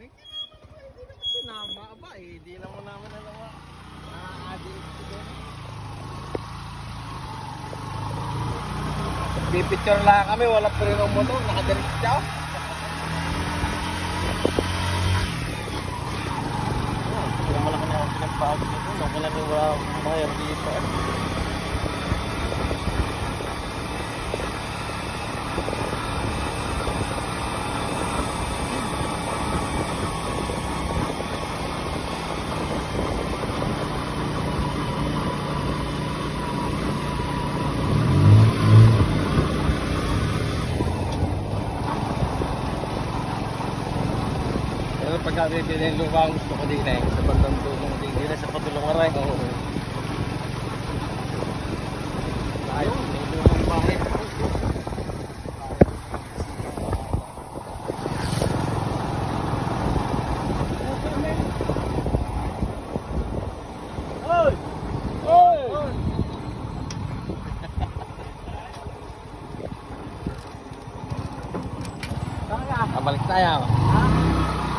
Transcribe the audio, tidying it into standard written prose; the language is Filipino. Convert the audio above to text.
Hindi naman sinama. Aba eh, di lang mo naman alam mo. Adi-adi ko doon. Pipicture lang kami, wala pa rin ang motor, nakadiretso siya. Kaya malaki na ako pinagpahagi dito, makilang yung wala mayar dito. Pagka bibili yung lupa, gusto ko din eh. Sa pagtantulong din nila sa patulungan rin. Oo. Ayun, may lumang bahay. Oy! Oy! Balik tayo. Ha?